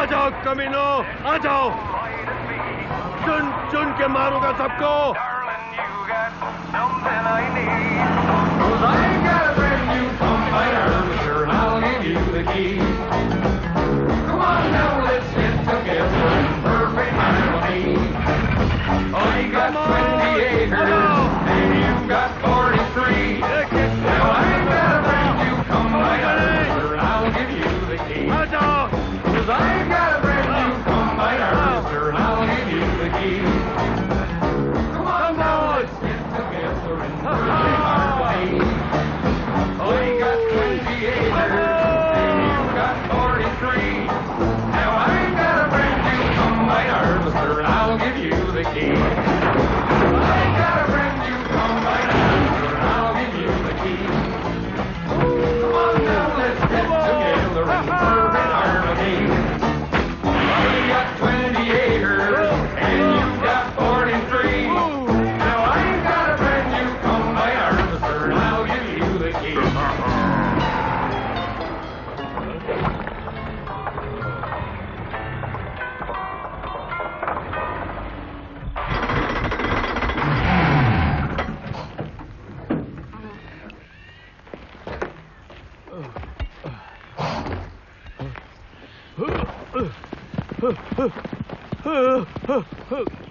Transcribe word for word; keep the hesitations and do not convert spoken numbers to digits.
आ जाओ कमीनो, आ जाओ। चुन चुन के मारूंगा सबको। Come on now, let's get together in perfect harmony. Oh, you got twenty acres, and you've got forty-three. Now I've got a brand new combine harvester, I'll give you the key. Cause I've got a brand new combine harvester, I'll give you the key. Come on now, let's get together in perfect harmony. Oh, you got twenty acres. I'll give you the key. I got a brand new combine harvester, I'll give you the key. Come on now, let's get together in perfect harmony. Well, you got twenty acres and you've got forty-three. Now I got a brand new combine harvester, I'll give you the key. Huh, huh, huh, huh, huh.